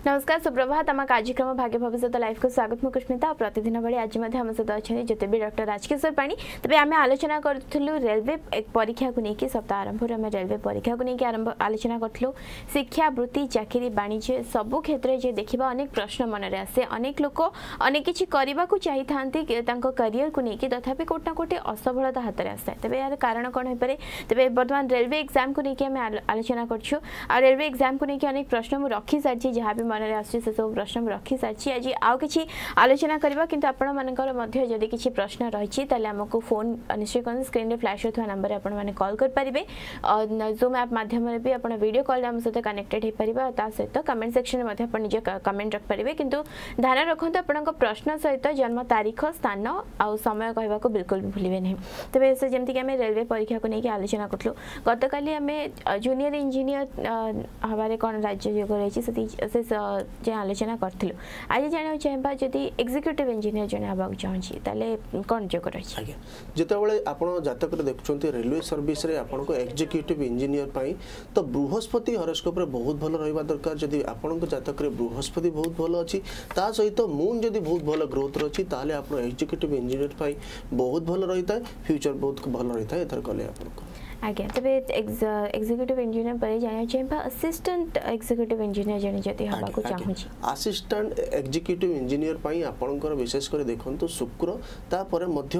नमस्कार सुप्रभात आम कार्यक्रम भाग्य भविष्यत लाइफ को स्वागत मु कुष्मिता प्रतिदिन भाई आज आम सहित अच्छा जिते भी डॉक्टर राजकिशोर पाणी तेज आम आलोचना करूँ रेलवे परीक्षा को लेकिन सप्ताह आरंभ रेलवे परीक्षा को लेकिन आलोचना करूँ शिक्षा वृत्ति चाकरी वाणिज्य सबू क्षेत्र में देखा अनेक प्रश्न मन में आसे अनेक लोक अनेक किसी करने को चाहिए था करियर को लेकिन तथापि कोटना कोटे असफलता हाथ में आसे तेज यार कारण कौन हो पारे तेज बर्तमान रेलवे एग्जाम को लेकिन आम आलोचना करूँ आ रेलवे एग्जाम को लेकिन अनेक प्रश्न मुझे रखी सारी जहाँ भी मन में आसे सब प्रश्न रखी सारी आज आउ कि आलोचना करवा किंतु आपण मानकर मध्य जदि किसी प्रश्न रही आमको फोन निश्चय कर स्क्रीन में फ्लैश होता नंबर आपण मैंने कॉल करेंगे जूम ऐप माध्यम भी आप वीडियो कॉल आम सहित कनेक्टेड हो पार सहित कमेंट सेक्शन में निज कमेंट रखिपारे किंतु ध्यान रखु आपण प्रश्न सहित जन्म तारीख स्थान आ समय कहवाक बिल्कुल भी भूलिए नहीं तेज से जमीक आम रेलवे परीक्षा को लेकिन आलोचना करूँ गत काली आम जूनियर इंजीनियर हमारे कौन राज्य योग रही से आलोचना करूँ आज जाना चाहिए जदि एग्जीक्यूटिव इंजीनियर जन हवा चाहिए कौन योग रही जितेबाला आप जातक देखुं रेलवे सर्विस आपको एग्जीक्यूटिव इंजीनियर तो बृहस्पति हॉरोस्कोप बहुत भल रहा दरकार जदि आपण जातक बृहस्पति बहुत भल अच्छी ता सहित मून जदि बहुत भल ग्रोथ रही ताले आप एग्जीक्यूटिव इंजीनियर बहुत भल रही है फ्यूचर बहुत भल रही है एथर कले आपको आज्ञा तेरे एग्जीक्यूटिव इंजीनियर पर जाना चाहिए असिस्टेंट एग्जीक्यूटिव इंजीनियर जन जदि हवा को चाहूँ असिस्टेंट एग्जीक्यूटिव इंजीनियर पई आपनकर विशेष कर देखंतु शुक्र तापर मध्य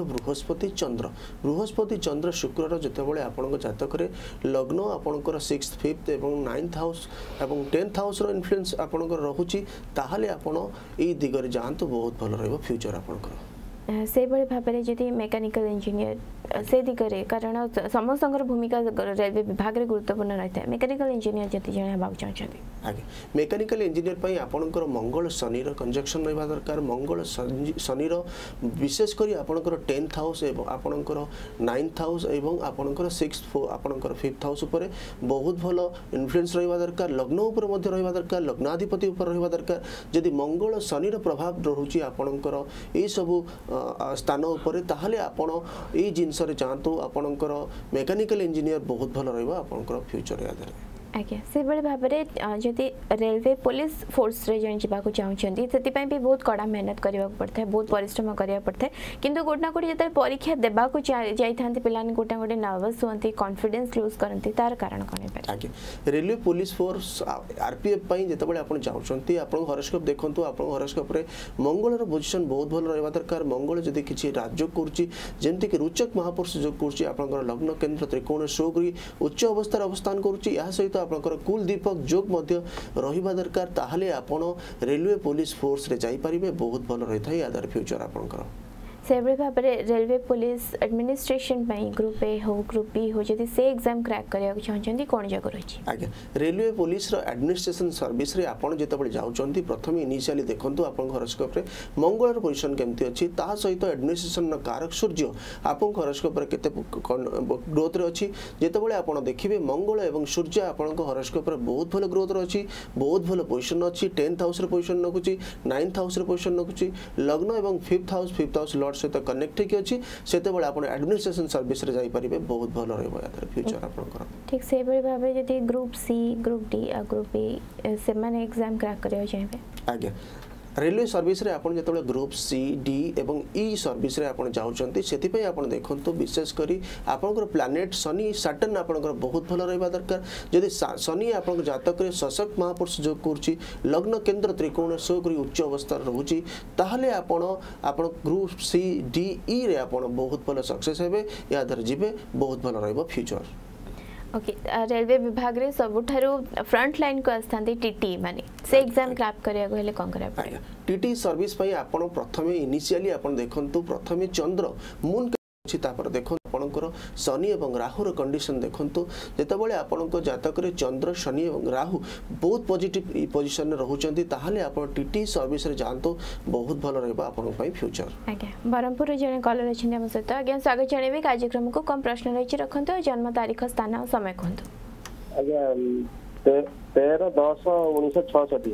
बृहस्पति चंद्र शुक्र जतेबेले आपनक जातक रे लग्न आपनकर 6th 5th एवं 9th हाउस एवं 10th हाउस रो इन्फ्लुएंस आपनकर रहुची ताहाले आपण ए दिगरे जानतु बहुत भल रहबो फ्यूचर आपनकर से भाव में जदि मेकानिकल इंजीनियर से दिगरे कारण समस्त भूमिका रेलवे विभाग में गुरुत्वपूर्ण रही है मेकानिकल इंजीनियर जति जन हवा चाहते आगे मेकानिकल इंजीनियर आपणकर मंगल शनि कंजक्शन रहा दरकार मंगल शनि विशेषकर आपणकर 10th हाउस एवं आपणकर 9th हाउस एवं आपणकर 6th आपणकर 5th हाउस उपर बहुत भल इन्फ्लुएंस रहा दरकार लग्न उपर मध्य रहा दरकार लग्नाधिपति उपर रहा दरकार जदि मंगल शनि प्रभाव रोचे आपणकर ये सब स्थान उपर ताहले आपण ए जिनस रे चाहतु आपणकर मेकानिकल इंजीनियर बहुत भल रहा आपणकर फ्यूचर याद आज्ञा से भाव में जदि रेलवे पुलिस फोर्स रे जन जावाक चाहते से भी बहुत कड़ा मेहनत करने पड़ता है बहुत परिश्रम करने पड़ता है किंतु गोटे गोटे जो परीक्षा देवाक जाते पे गोटे गोटे नर्वस होती कॉन्फिडेंस लूज करती तार कारण कौन है आज्ञा रेलवे पुलिस फोर्स आरपीएफ जितेबाला आप चाहते आप हॉरोस्कोप देखूँ आप हॉरोस्कोप मंगलर पोजिशन बहुत भल रहा दरकार मंगल जदि किसी राजयोग करमती रुचक महापुरुष योग कर लग्न केन्द्र त्रिकोण शोकरी उच्च अवस्था अवस्थान कर सहित आपनकर कुल दीपक जोग मध्य रहिबा दरकार ताहले आपण रेलवे पुलिस फोर्स रे जाई परिबे बहुत भल रही था यादर फ्यूचर आपनकर से भाव में railway police administration group A हो ग्रुप बी हो जदि से एग्जाम क्रैक करने चाहते कौन जगह रही आज्ञा रेलवे पुलिस एडमिनिस्ट्रेशन सर्विस रे आपण जेतबे जाउचंती प्रथम इनिशियली देखंतु आपन हॉरोस्कोप रे मंगलर पोजीशन केमती अछि ता सहित एडमिनिस्ट्रेशन कारक सूर्य आपन हॉरोस्कोप रे केते ग्रोथ रे अछि जेतबे आपण देखिबे मंगल एवं सूर्य आपन हॉरोस्कोप रे बहुत भल ग्रोथ रे अछि बहुत भल पोजीशन अछि 10th हाउस रे पोजीशन नकुछि 9th हाउस रे पोजीशन नकुछि लग्न एवं 5th हाउस लॉर्ड सहित कनेक्ट होगी से एडमिनिस्ट्रेशन सर्विस रे जाई परिबे बहुत भल रहबो यार फ्यूचर आपनकर ठीक से भाव में जदि ग्रुप सी ग्रुप डी आ ग्रुप ए से माने एग्जाम क्रैक करियो चाहिए आज्ञा रेलवे सर्विस रे आपण जेतबे ग्रुप सी डी एवं ई सर्विस रे आपण जाउचंती सेति पई आपण देखंतु विशेष करी आपनकर प्लैनेट शनि सैटर्न आपनकर बहुत भल रहबा दरकार जदि शनि आपन जातक रे सशक्त महापुरुष जो करछि लग्न केंद्र त्रिकोण शोकरी उच्च अवस्था रहउछि ताहले आपण ग्रुप सी डी ई रे आपण बहुत भल सक्सेस हेबे या दर जिबे बहुत भल रहबो फ्यूचर ओके रेलवे विभाग रे सबुठारु फ्रंट लाइन को आस्थांती टीटी माने से एग्जाम क्रैक करिया कहले कोन करा पड़े टीटी सर्विस पई आपण प्रथमे इनिशियली आपण देखंतु प्रथमे चंद्र मून अछि तापर देखो आपनकर शनि एवं राहु कंडीशन देखंतु जेतबेले आपनकर जातक रे चंद्र शनि एवं राहु बहुत पॉजिटिव पोजीशन रे रहउचंती ताहाले आपण टीटी सर्विस रे जानतो बहुत भल रहबा आपन पई फ्यूचर आज्ञा बरमपुर जने कॉलर अछि हम सहित आज्ञा स्वागत जणेबे कार्यक्रम को कम प्रश्न रहिछि रखंतु जन्म तारीख स्थान और समय कहंतु आज्ञा 13/10/1966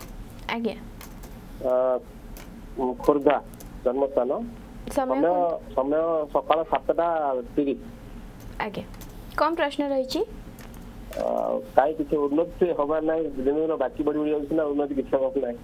आज्ञा खुर्दा जन्म स्थान समय सकाळ 7:30 आज्ञा कम प्रश्न रही काई किसी उन्नति हवा ना दिन बाकी बढ़ी जाउछ ना उन्नति किछ हवा ना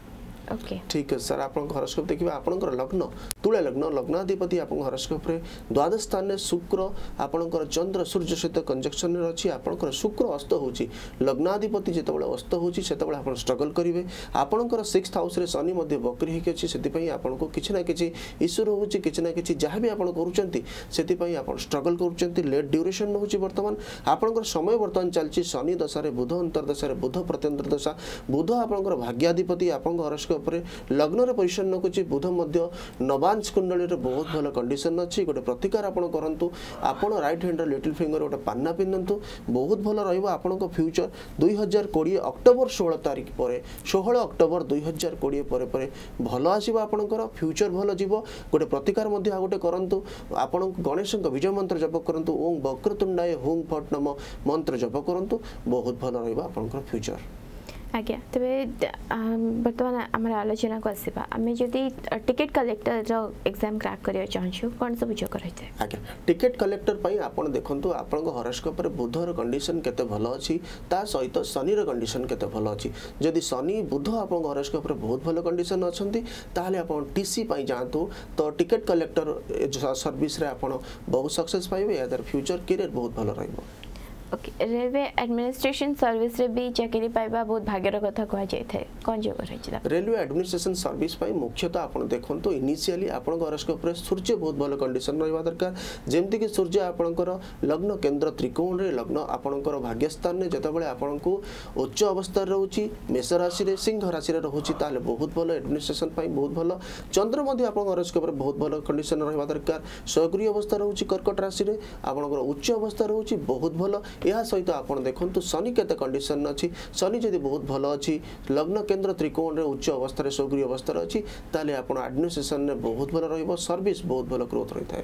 ओके ठीक है सर आपन हॉरोस्कोप देखिबा आपनकर लग्न तुला लग्न लग्नाधिपति आपन हॉरोस्कोप रे द्वादश स्थान में शुक्र आपनकर चंद्र सूर्य सहित कंजक्शन रे अछि आपनकर शुक्र अस्त होछि लग्नाधिपति जेतबेले अस्त होछि सेतबेले आपन स्ट्रगल करिवे आपनकर 6th हाउस रे शनि मध्ये वक्री हिके अछि सेति पई आपनको किछ ना किछ इश्यू रहउछि किछ ना किछ जहां भी आपन करूचंती सेति पई आपन स्ट्रगल करूचंती लेट ड्यूरेशन होछि वर्तमान आपनकर समय वर्तमान चलछि शनि दशा रे बुध अंतर्दशा रे बुध प्रत्यंतर दशा बुध आपनकर भाग्याधिपति आपन हॉरोस्कोप लग्न रे पोजिशन नकुची बुध मध्य नवांश कुंडली रे बहुत भलो कंडीशन अछि गोटे प्रतिकार आपण करंतु आपण राइट हैंड लिटिल फिंगर गोटे पान्ना पिनंतु बहुत भलो रहइबो आपनको फ्यूचर 2020 अक्टोबर 16 तारिख परे 16 अक्टोबर 2020 परे परे भलो आसीबो आपनकर फ्यूचर भलो जीवो गोटे प्रतिकार मध्य आ गोटे करंतु आपण गणेशक विजय मंत्र जप करंतु ओम वक्रतुंडाय हुं फट नमः मंत्र जप करंतु बहुत भलो रहइबो आपनकर फ्यूचर आज्ञा तेरे बर्तमान आम आलोचना को आसवा आम जदि टिकेट कलेक्टर एग्जाम क्रैक करिया चाहछु कोन सब जोग रहते आज्ञा टिकेट कलेक्टर पई आपण देखंतु आपन हॉरोस्कोप रे बुधर कंडीशन केते भलो अछि ता सहित शनि र कंडीशन केते भलो अछि जदि शनि बुध आपन हॉरोस्कोप रे बहुत भलो कंडीशन अछंती ताले आपन टीसी पई जानतु तो टिकेट कलेक्टर सर्विस रे आपन बहुत सक्सेस पाइबे अदर फ्यूचर करियर बहुत भलो रहइबो ओके रेलवे एडमिनिस्ट्रेशन सर्विस रे भी चाकरी पाइबा बहुत भाग्यर कथा कह जाय थे कोन जो रहिला रेलवे एडमिनिस्ट्रेशन सर्विस पई मुख्यतः आपण देखंतु इनिशियली आपण हॉरोस्कोप रे सूर्य बहुत भलो कंडीशन रहबा दरकार जेमति कि सूर्य आपणकर लग्न केंद्र त्रिकोण रे लग्न आपणकर भाग्य स्थान ने जतबेले आपणको उच्च अवस्था रहउची मेष राशि रे सिंह राशि रे रहउची ताले बहुत भलो एडमिनिस्ट्रेशन पई बहुत भलो चंद्र मध्ये आपण हॉरोस्कोप रे बहुत भलो कंडीशन रहबा दरकार सक्रिय अवस्था रहउची कर्कट राशि रे आपणकर उच्च अवस्था रहउची बहुत भलो यह सहित आपण देखंतु शनि केते कंडीशन अछि शनि जदि बहुत भलो अछि लग्न केंद्र त्रिकोण रे उच्च अवस्था रे सक्रिय अवस्था रे अछि ताले आपण एडमिनिस्ट्रेशन रे बहुत भलो रहइबो सर्विस बहुत भलो ग्रोथ रहिथाय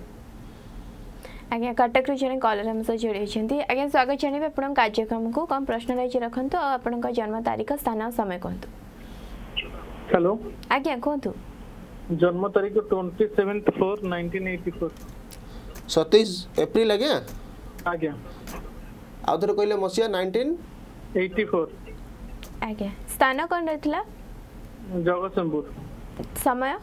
आज्ञा कटक रे जने कॉलर हम से जोड़ी छथि आज्ञा स्वागत जनेबे आपण कार्यक्रम को कम प्रश्न रहि रखंतु आपण जन्म तारीख स्थान और समय कहंतु हेलो आज्ञा कहंतु जन्म तारीख 27/4/1984 27 अप्रैल आज्ञा आज्ञा आउथर कहले मसिया 1984 आज्ञा स्थान कोन रहथिला जगतसिंहपुर समय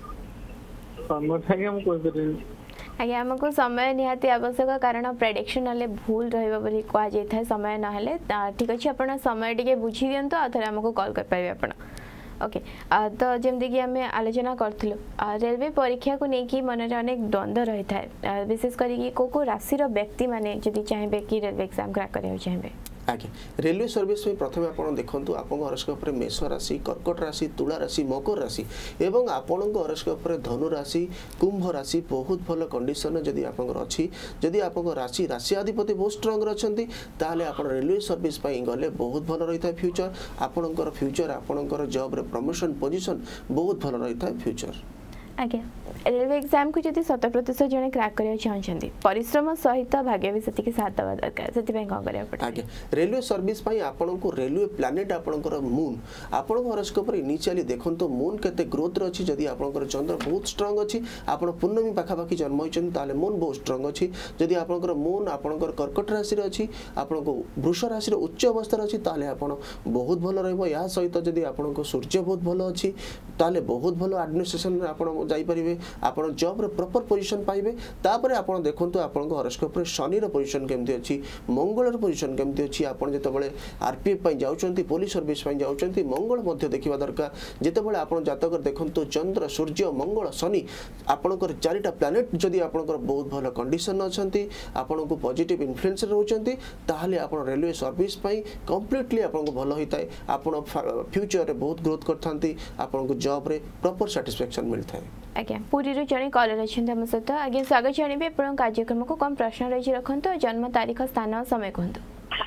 समय हम कोइ करिन आज्ञा हमको समय निहाती आवश्यक कारण प्रेडिक्शन हले भूल रहइबा बोली कहा जाय था समय न हले ठीक अछि आपण समय टिके बुझी दियंतो आ थरे हमको कॉल कर पाइबे आपण ओके तो जमदि कि हमें आलोचना करथिलु रेलवे परीक्षा को नेकी मन रे अनेक द्वंद्व रही था विशेष करी को राशि रो व्यक्ति माने जदि चाहेबे कि रेलवे एग्जाम क्रैक करियो चाहेबे आगे रेलवे सर्विस में प्रथम आपण देखंतु आपन हॉरोस्कोप रे मेष राशि कर्कट राशि तुला राशि मकर राशि एवं आपन हॉरोस्कोप रे धनु राशि कुंभ राशि बहुत भलो कंडीशन जदि आपन अछि जदि आपन राशि राशियाधिपति बहुत स्ट्रांग रछंती ताले आपन रेलवे सर्विस पई गले बहुत भलो रहिता फ्यूचर आपनकर फ्यूचर आपनकर जॉब रे प्रमोशन पोजीशन बहुत भलो रहिता फ्यूचर आज्ञा रेलवे एग्जाम को जदि 100% जने क्रैक करिया चाहछंती परिश्रम सहित भाग्य भी सेति के साथ दवा दरकार सेति पय का करिया पड़े आज्ञा रेलवे सर्विस पई आपन को रेलवे प्लैनेट आपनकर मून आपन हॉरोस्कोप रे इनिशियली देखंतो मून केते ग्रोथ रे अछि जदि आपनकर चंद्र बहुत स्ट्रांग अछि आपन पूर्णमी पाखा पाखी जन्म होइछन ताले मून बहुत स्ट्रांग अछि जदि आपनकर मून आपनकर कर्कट राशि रे अछि आपन को वृष राशि रे उच्च अवस्था रे अछि ताले आपन बहुत भलो रहइबो या सहित जदि आपन को सूर्य बहुत भलो अछि ताले बहुत भलो एडमिनिस्ट्रेशन रे आपन जाई परिबे आपण जॉब रे प्रॉपर पोजीशन पाइबे तापरे आपण देखंतु आपण हॉरोस्कोप रे शनि रो पोजीशन केमति अछि मंगल रो पोजीशन केमति अछि आपण जेतबेले आरपीएफ पई जाउचंती पुलिस सर्विस पई जाउचंती मंगल मध्ये देखिबा दरकार जेतबेले आपण जातक देखंतु चंद्र सूर्य मंगल शनि आपणकर चारिटा प्लैनेट जदि आपणकर बहुत भलो कंडीशन अछंती आपण को पॉजिटिव इन्फ्लुएंस रहउचंती ताहाले आपण रेलवे सर्विस पई कंप्लीटली आपण को भलो होइताय आपण फ्यूचर रे बहुत ग्रोथ करथांती आपण को जॉब रे प्रॉपर सैटिस्फैक्शन मिलथाय आज्ञा पूरी रो जने कॉलर अछन हम सहित आज्ञा स्वागत जनेबे आपण कार्यक्रम को कम प्रश्न रहि रखंतो जन्म तारीख स्थान और समय कहंतु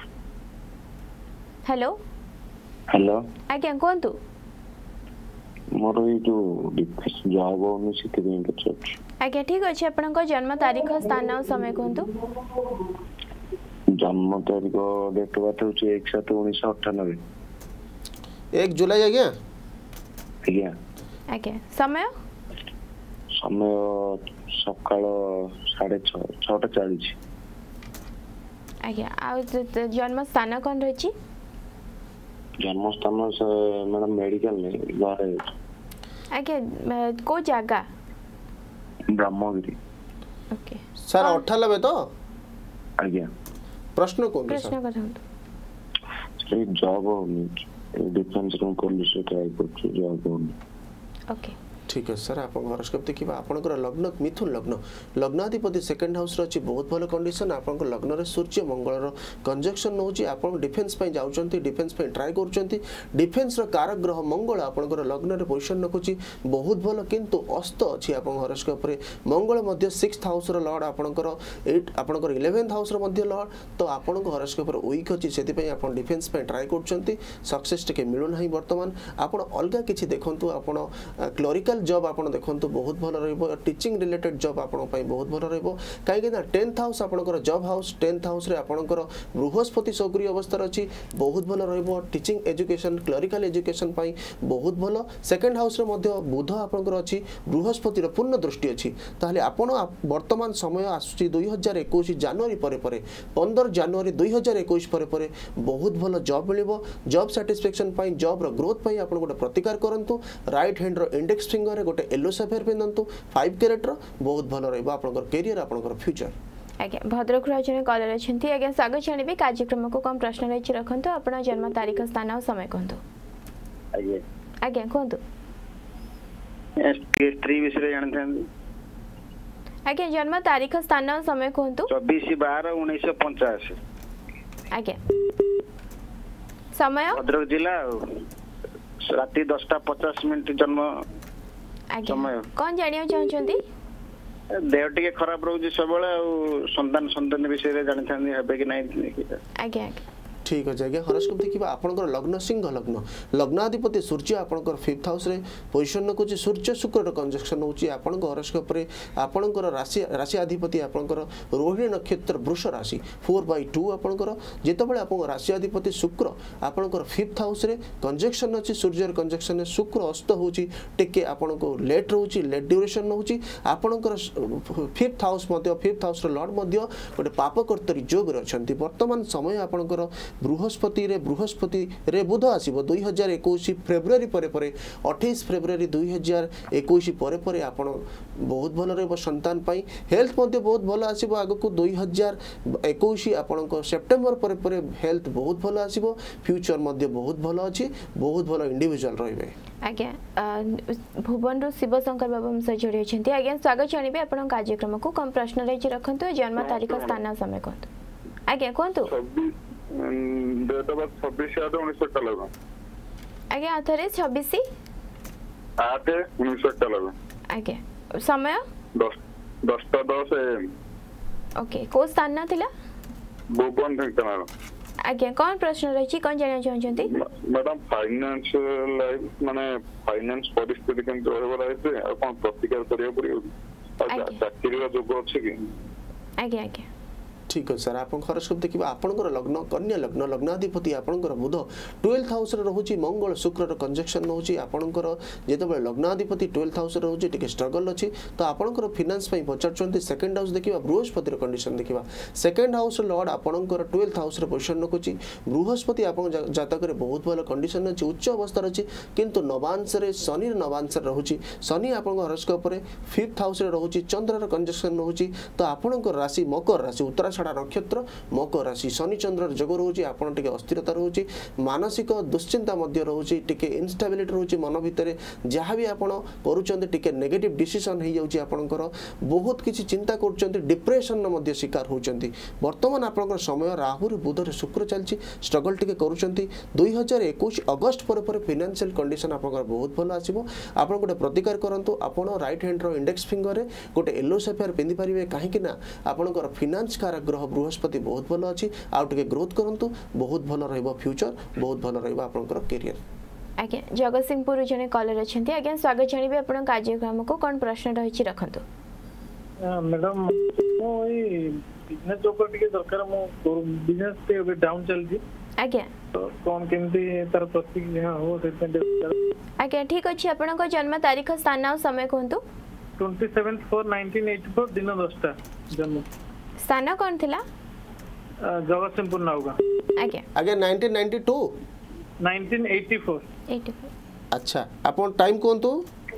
हेलो हेलो आज्ञा कहंतु मोर ई जो डिफेंस जॉब ओनु सिटी में पचछ आज्ञा ठीक अछि आपण को जन्म तारीख स्थान और समय कहंतु जन्म तारीख डेट बात होची 1/7/1998 1 जुलाई आज्ञा आज्ञा आज्ञा समय समय सकाळ 6:30 6:40 आज्ञा आ जन्म स्थान कौन रही जन्मस्थान मैडम मेडिकल नहीं घरे आज्ञा को जगह ब्रह्मगिरी ओके सर 98 तो आज्ञा प्रश्न कौन प्रश्न करूँ जॉब डिफेंस रूम पुलिस ट्राई कर जॉब ठीक है सर आप हॉरोस्कोप देखिबा आपनकर लग्न मिथुन लग्न लग्नाधिपति सेकंड हाउस रे बहुत भलो कंडीशन आपनकर लग्न रे सूर्य मंगल रो कंजक्शन नउची आपन डिफेंस पई जाउचंती डिफेंस पई ट्राई करचंती डिफेंस रो कारक ग्रह मंगल आपनकर लग्न रे पोजीशन रखुची बहुत भलो किंतु अस्त अछि आपन हॉरोस्कोप रे मंगल मध्य 6th हाउस रो लॉर्ड आपनकर 8 आपनकर 11th हाउस रो मध्य लॉर्ड तो आपनकर हॉरोस्कोप रे वीक अछि सेति पई आपन डिफेंस पई ट्राई करचंती सक्सेस टिके मिलु नाही वर्तमान आपन अलगा किछि देखंतु आपन क्लरिकल जॉब आपन देखंतु बहुत भलो रहइबो टीचिंग रिलेटेड जॉब आपन पई बहुत भलो रहइबो काहे कि ना 10th हाउस आपनकर जॉब हाउस 10th हाउस रे आपनकर बृहस्पति सक्रिय अवस्था अछि बहुत भलो रहइबो टीचिंग एजुकेशन क्लरिकल एजुकेशन पई बहुत भलो सेकंड हाउस रे मध्ये बुध आपनकर अछि बृहस्पति रो पूर्ण दृष्टि अछि ताले आपन वर्तमान समय आसुची 2021 जनवरी परे 15 जनवरी 2021 परे बहुत भलो जॉब मिलिबो जॉब सैटिस्फैक्शन पई जॉब रो ग्रोथ पई आपन गोटे प्रतिकार करंतु राइट हैंड रो इंडेक्स फिंगर रे गोटे येलो सफेयर पिनंतु 5 कैरेट रो बहुत भलो रहइबो आपनकर करियर आपनकर फ्यूचर आज्ञा भद्रक राजने कॉलर अछंती आज्ञा स्वागत छानिबे कार्यक्रम को कम प्रश्न रही रखंतु आपण जन्म तारीख स्थान और समय कहंतु आज्ञा आज्ञा कहंतु हिस्ट्री विषय जानथांदी आज्ञा जन्म तारीख स्थान और समय कहंतु 24/12/1985 आज्ञा समय भद्रक जिला राति 10:50 जन्म आज्ञा कौन जानिया चाहछंती देह टिके खराब रहउची सबले संतान विषय जानथांदी हेबे कि नाही आज्ञा ठीक अछि आज्ञा हॉरोस्कोप देखिबा आपनकर लग्न सिंह लग्न लग्नाधिपति सूर्य आपनकर 5th हाउस रे पोजीशन नकुची सूर्य शुक्र रो कंजक्शन होची आपनकर हॉरोस्कोप रे आपनकर राशि अधिपति आपनकर रोहिणी नक्षत्र वृष राशि 4/2 आपनकर जेतबेले आपन राशि अधिपति शुक्र आपनकर 5th हाउस रे कंजक्शन अछि सूर्य रो कंजक्शन शुक्र अस्त होची टिके आपनको लेट रहउची लेट ड्यूरेशन होची आपनकर 5th हाउस मध्ये 5th हाउस रो लॉर्ड मध्ये गोटे पापकर्तरी जोग रे अछंती वर्तमान समय आपनकर बृहस्पति रे बुध आसीबो 2021 फेब्रुआरी परे 28 फेब्रुआरी 2021 परे आपण बहुत भलो रहबो संतान पई हेल्थ मध्ये बहुत भलो आसीबो आगो को 2021 आपनको सेप्टेम्बर परे हेल्थ बहुत भलो आसीबो फ्यूचर मध्ये बहुत भलो अछि बहुत भलो इंडिविजुअल रहबे आज्ञा भुवन रो शिव शंकर बाबा हम जोड़ी अछंती आज्ञा स्वागत जानिबे आपण कार्यक्रम को कम प्रश्न रही रखंतु जन्म तारीख स्थान समय कहंतु आज्ञा कहंतु डेट ऑफ बर्थ 26/8/1998 आज्ञा आथरे 26/8/1998 आज्ञा समय 10:10 AM ओके को स्थान थिला भुवन ढेंकानाल आज्ञा कौन प्रश्न रही कौन जानिया चाहछंती मैडम फाइनेंशियल लाइफ माने फाइनेंस परिस्थिति केन रहबो रहते आ कोन प्रतिकार करियो पड़ियो आ चाकरी रो जोग अछि कि आज्ञा आज्ञा ठीक है सर आप हॉरोस्कोप देखिबा आपनकर लग्न कन्या लग्न लग्नाधिपति आपनकर बुध 12th हाउस रे रहउची मंगल शुक्र रो कंजक्शन रहउची आपनकर जेतबे लग्नाधिपति 12th हाउस रे रहउची टिके स्ट्रगल अछि तो आपनकर फाइनेंस पई पचारचंती सेकंड हाउस देखिबा बृहस्पति रो कंडीशन देखिबा सेकंड हाउस लॉर्ड आपनकर 12th हाउस रे पोजीशन रखुची बृहस्पति आपन जातक रे बहुत भलो कंडीशन अछि उच्च अवस्था अछि किंतु नवांश रे शनि नवांश रे रहउची शनि आपन हॉरोस्कोप रे 5th हाउस रे रहउची चंद्र रो कंजक्शन रहउची तो आपनकर राशि मकर राशि उत्तरा छड़ा नक्षत्र मकर राशि शनि चंद्र जोग रोची आपण टिके अस्थिरता रोची मानसिक दुश्चिंता मध्य रोची टिके इनस्टेबिलिटी रोची मन भितरे जहाँ भी आपण करूचंती टिके नेगेटिव डिसीजन हे जाउची आपणकर बहुत किछि चिंता करूचंती डिप्रेशन मध्य शिकार होचंती वर्तमान आपणकर समय राहु बुध रे शुक्र चलची स्ट्रगल टिके करूचंती 2021 अगस्त पर फाइनेंशियल कंडीशन आपणकर बहुत भलो आसीबो आपण गोटे प्रतिकार करंतु आपण राइट हैंड रो इंडेक्स फिंगर रे गोटे येलो सफेयर पिंदी परिबे काहे कि ना आपणकर फाइनेंस कारक ग्रह बृहस्पति बहुत भलो अछि आ टिके ग्रोथ करंतु बहुत भलो रहइबो फ्यूचर बहुत भलो रहइबो आपनकर करियर आज्ञा जगतसिंहपुर जने कॉलर अछंती आज्ञा स्वागत जानिबे आपण कार्यक्रम को कोन प्रश्न रहिछि रखंतु मैडम मो ए बिजनेस ऊपर टिके दरकार मो बिजनेस पे डाउन चलजी आज्ञा तो कोन केमती तार प्रतिक्रिया हो सेते आज्ञा ठीक अछि आपण को जन्म तारीख स्थान और समय कहंतु 27/4/1984 दिन 10टा जन्म स्थान कोन थिला जगतसिंहपुर नाउगा आज्ञा आगे 1992 1984 अच्छा आपण टाइम कोंतु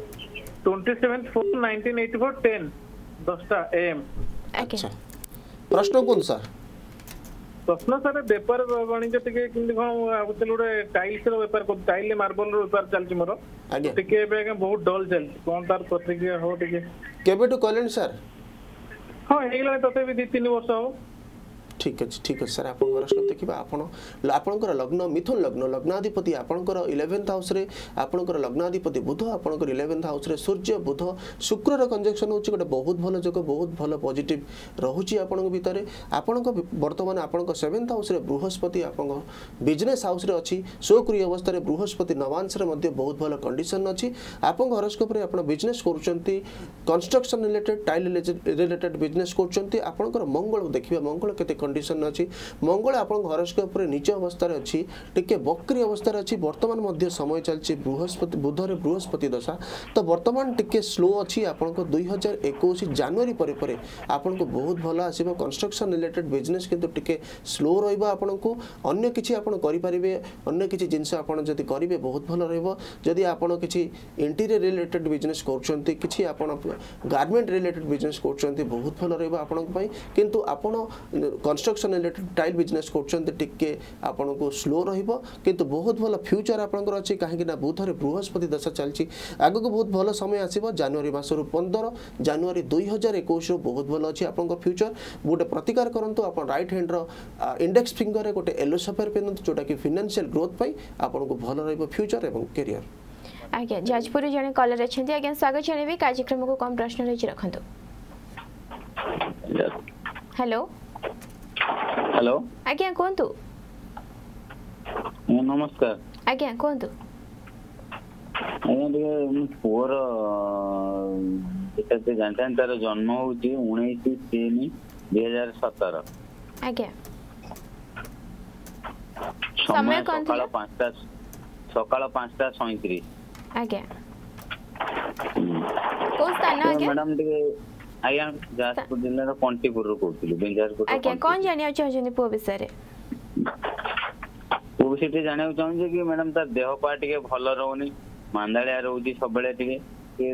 27/4/1984 10 AM अच्छा प्रश्न कोन सर प्रश्न सर व्यापार वाणिज्य टिके किंति कोन आबुतल गोटे टाइल्स रो व्यापार को टाइल मार्बल रो व्यापार चलची मोर आगे टिके एबे बहुत डल चलची कोन तार प्रतिक्रिया हो टिके केबेटु कलेन सर हां हेगला तते भी 2-3 वर्ष हो ठीक है सर आप हॉरोस्कोप देखिबा आपणकर लग्न मिथुन लग्न लग्नाधिपति आपणकर 11th हाउस रे आपणकर लग्नाधिपति बुध आपणकर 11th हाउस रे सूर्य बुध शुक्र रो कंजक्शन होची गोटे बहुत भलो जगह बहुत भलो पॉजिटिव रहूची आपणक भितरे आपणक वर्तमान आपणक 7th हाउस रे बृहस्पति आपणक बिजनेस हाउस रे अछि स्वक्रिय अवस्था रे बृहस्पति नवांश रे मध्ये बहुत भलो कंडीशन अछि आपन हॉरोस्कोप रे आपण बिजनेस करूचंती construction related tile related business करूचंती आपणकर मंगल देखिबा मंगल केते कंडीशन अछि मंगल आपण हॉरोस्कोप रे नीच अवस्था रे अछि टिके बक्री अवस्था रे अछि वर्तमान मध्ये समय चलछि बृहस्पति बुध रे बृहस्पति दशा तो वर्तमान टिके स्लो अछि आपण को 2021 जनवरी परे परे आपण को बहुत भलो आसीबो कंस्ट्रक्शन रिलेटेड बिजनेस किंतु टिके स्लो रहइबो आपण को अन्य किछि आपण करि परिबे अन्य किछि जिंस आपण जति करिवे बहुत भलो रहइबो जदि आपण किछि इंटीरियर रिलेटेड बिजनेस करछंती किछि आपण गारमेंट रिलेटेड बिजनेस करछंती बहुत भलो रहइबो आपण पई किंतु आपण कंस्ट्रक्शन रिलेटेड टाइल बिजनेस करछंती टिके आपण को स्लो रहइबो किंतु बहुत भलो फ्यूचर आपनकर अछि काहे कि ना बुध रे बृहस्पति दशा चलछि आगो को बहुत भलो समय आसीबो जनवरी मासरु 15 जनवरी 2021 रो बहुत भलो अछि आपनकर फ्यूचर गोटे प्रतिकार करंतु आपण राइट हैंड रो इंडेक्स फिंगर रे गोटे येलो सफेयर पेनंतु जोटा कि फाइनेंशियल ग्रोथ पई आपण को भलो रहइबो फ्यूचर एवं करियर आज्ञा जाजपुर जने कॉलर अछंती आज्ञा स्वागत जनेबी कार्यक्रम को कम प्रश्न रहि रखंतु हेलो हेलो आज्ञा कोंतु नमस्कार आज्ञा कोंतु आज्ञा पुअर एते जानते तार जन्म होची 19/3/2017 आज्ञा समय कोन सकाळ 5:37 आज्ञा को स्थान आज्ञा मैडम टिके आज्ञा जाजपुर जिल्ला रो कंटीपुर रो कहथिलु बेंजारपुर आज्ञा कोन जानिया चाहछनी पो विषय रे पो विषय जानिया चाहछे कि मैडम तार देह पा टिके भलो रहउनी मांदालिया रहउची सबले टिके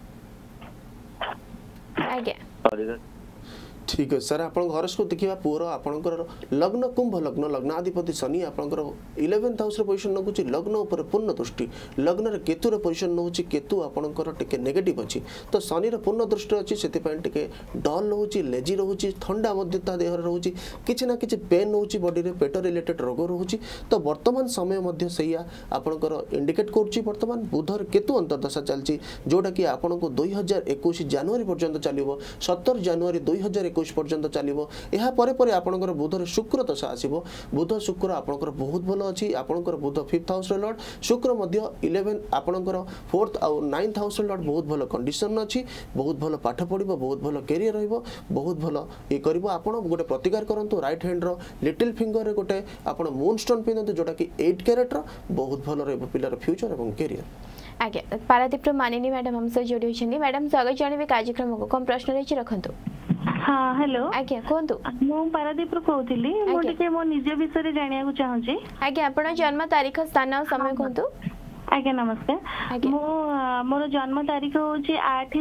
आज्ञा ठीक है सर आपण हॉरोस्कोप देखिबा पूरा आपनकर लग्न कुंभ लग्न लग्नाधिपति शनि आपनकर 11th हाउस रे पोजीशन नगुची लग्न ऊपर पूर्ण दृष्टि लग्न रे केतु रे पोजीशन नहुची केतु आपनकर टिके नेगेटिव अछि तो शनि रे पूर्ण दृष्टि अछि सेति पय टिके डल रहउची लेजी रहउची ठंडा मध्यता देह रे रहउची किछि ना किछि पेन होउची बॉडी रे पेट रिलेटेड रोग रहउची तो वर्तमान समय मध्य सैया आपनकर इंडिकेट करउची वर्तमान बुध रे केतु अंतर्दशा चलची जोटा कि आपनको 2021 जनवरी पर्यंत चलिबो 17 जनवरी 2021 पर्यंत चलिबो एहा परे परे आपनकर बुध रे शुक्र दशा आसीबो बुध शुक्र आपनकर बहुत भलो अछि आपनकर बुध 5th हाउस रे लॉर्ड शुक्र मध्य 11 आपनकर 4th आ 9th हाउस रे लॉर्ड बहुत भलो कंडीशन अछि बहुत भलो पाठ पढिबो बहुत भलो करियर रहइबो बहुत भलो ए करबो आपण गोटे प्रतिकार करंतु राइट हैंड रो लिटिल फिंगर रे गोटे आपण मून स्टोन पिनंतु जोटा कि 8 कैरेट रो बहुत भलो रहइबो पिलर फ्यूचर एवं करियर आज्ञा पारादीप रो मानिनी मैडम हमसे जोडी होछनी मैडम स्वागत जनेबी कार्यक्रम को कम प्रश्न रहि रखंतु हाँ हेलो आज्ञा कोंतु मु पारादीप रो कहउतिली मो टिके मो निजे विषय जानिया को चाहूची आज्ञा आपण जन्म तारीख स्थान और समय कोंतु आज्ञा नमस्कार मो मोर जन्म तारीख होची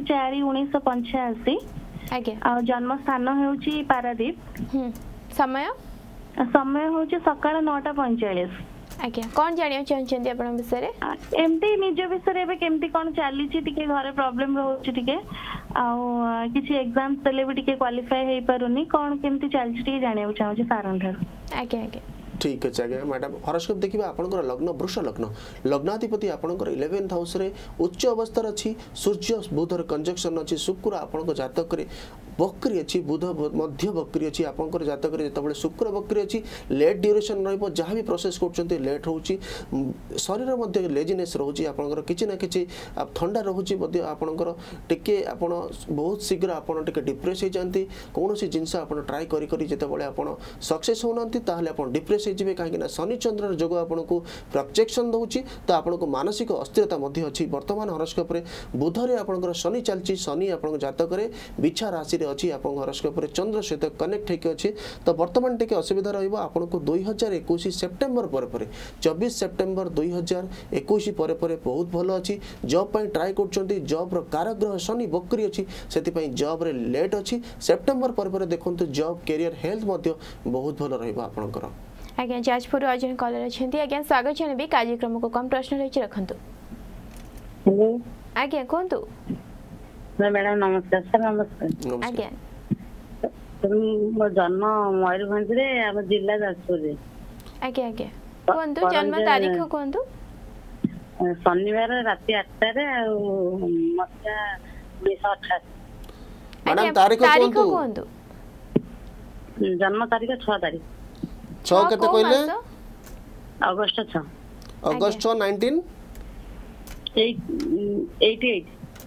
8/4/1985 आज्ञा आ जन्म स्थान होची पारादीप समय समय होची सकाळ 9:45 आज्ञा कोन जानिया चाहछन्ती आपण विषय रे एमती निज विषय रे केमती कोन चाली छी टिके घरे प्रॉब्लम रहउची टिके आ किछि एग्जाम तले भी टिके क्वालिफाई हेई पारुनी कोन केमती चाली छी टिके जानिया चाहू छी सारन धर आज्ञा आज्ञा ठीक है आज्ञा मैडम हॉरोस्कोप देखिबा आपनकर लग्न वृष लग्न लग्नाधिपति आपनकर 11th हाउस रे उच्च अवस्था अछि सूर्य बुध रे कंजक्शन अछि शुक्र आपनकर जातक रे बक्री अछि बुध मध्य बक्री अछि आपनकर जातक रे जतबळे शुक्र बक्री अछि लेट ड्यूरेशन रहइबो जहां भी प्रोसेस करछन्ते लेट होउची शरीर मध्य लेजीनेस रहउची आपनकर किछि ना किछि ठंडा रहउची मध्य आपनकर टिके आपण बहुत शीघ्र आपण टिके डिप्रेस हे जानती कोनोसी जिंस आपण ट्राई करी करी जतबळे आपण सक्सेस होनंती ताहले आपण डिप्रेस हे जिवे काहे ना शनि चंद्र जोग आपनको प्रोजेक्शन दउची तो आपनको मानसिक अस्थिरता मध्य अछि वर्तमान हॉरोस्कोप रे बुध रे आपनकर शनि चलची शनि आपन जातक रे बिछा राशि रे अछि आपन हॉरोस्कोप रे चंद्र सहित कनेक्ट हेके अछि तो वर्तमान टिके असुविधा रहइबो आपन को 2021 सेप्टेम्बर पर 24 सेप्टेम्बर 2021 पर बहुत भलो अछि जॉब पई ट्राई करचंती जॉब रो कारग्रह शनि बकरी अछि सेति पई जॉब रे लेट अछि सेप्टेम्बर पर देखंतु जॉब करियर हेल्थ मध्ये बहुत भलो रहइबो आपनकर आज्ञा जाजपुर अर्जुन कॉलर अछंती आज्ञा स्वागत जनबी कार्यक्रम को कम प्रश्न रहि रखंतु हेलो आज्ञा कोंतु मैडम नमस्कार सर नमस्कार आज्ञा मो जन्म मयूरभंज रे हम जिला जाजपुर रे आज्ञा आज्ञा कोंतु जन्म तारीख कोंतु शनिवार राति 8 रे मस्या 1928 मैडम तारीख कोंतु जन्म तारीख 6 तारीख 6 केते कहले अगस्त 6 अगस्त 6 1988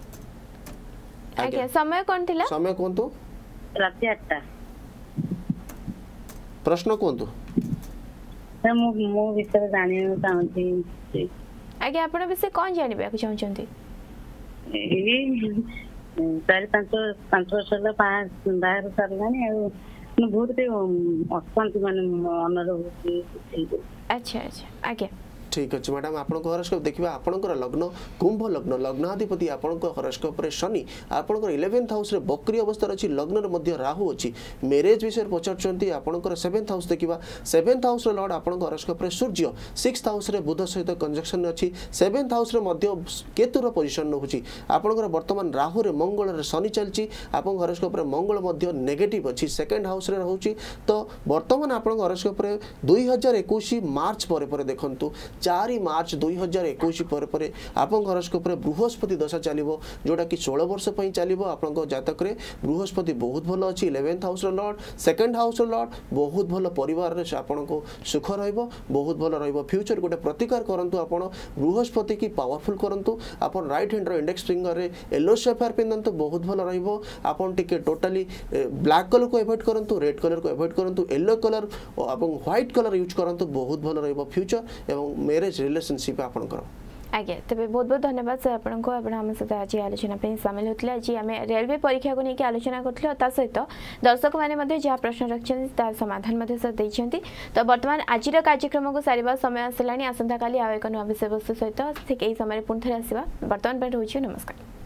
आज्ञा समय कोन थिला समय कोंतु राति 8 प्रश्न कोंतु मो विषय जानियो चाहती आज्ञा आपण विषय कोन जानिबा को चाहचंती चार पांच वर्ष बाहर सरलानी बहुत अशांति मान मन अच्छा अच्छा आज्ञा ठीक अच्छे मैडम आपन हॉरोस्कोप देखिबा आपनकर लग्न कुंभ लग्न लग्नाधिपति आपनकर हॉरोस्कोप रे शनि आपनकर 11th हाउस रे बकरी अवस्था अछि लग्न रे मध्य राहु अछि मैरिज विषय पचरचंती आपनकर 7th हाउस देखिबा 7th हाउस रे लॉर्ड आपनकर हॉरोस्कोप रे सूर्य 6th हाउस रे बुध सहित कंजक्शन अछि 7th हाउस रे मध्य केतु रो पोजीशन होछि आपनकर वर्तमान राहु रे मंगल रे शनि चलछि आपन हॉरोस्कोप रे मंगल मध्य नेगेटिव अछि 2nd हाउस रे रहउछि तो वर्तमान आपन हॉरोस्कोप रे 2021 मार्च पर देखंतु 4 मार्च 2021 पर आपन हॉरोस्कोप रे बृहस्पति दशा चलिबो जोटा कि 16 वर्ष पई चलिबो आपन जातक रे बृहस्पति बहुत भलो अछि 11th हाउस रो लॉर्ड 2nd हाउस रो लॉर्ड बहुत भलो परिवार रे आपन को सुख रहइबो बहुत भलो रहइबो फ्यूचर गोटे प्रतिकार करंतु आपन बृहस्पति की पावरफुल करंतु आपन राइट हैंड रो इंडेक्स फिंगर रे येलो शेफर पिनंतु बहुत भलो रहइबो आपन टिके टोटली ब्लैक कलर को अवॉइड करंतु रेड कलर को अवॉइड करंतु येलो कलर एवं व्हाइट कलर यूज करंतु बहुत भलो रहइबो फ्यूचर एवं मैरिज रिलेशनशिप आपनकर आज्ञा तेज बहुत बहुत धन्यवाद सर आपको आम सहित आज आलोचना सामिल होते आज आम रेलवे परीक्षा को लेकिन आलोचना करूँ सहित दर्शक मैंने जहाँ प्रश्न रखिंट तार समाधान सर देते तो बर्तमान आज कार्यक्रम को सारे समय आसला आसंता काली आउ एक नुआ विषय वस्तु सहित ठीक यही समय पुणी थे आसवा बर्तमान रोचे नमस्कार।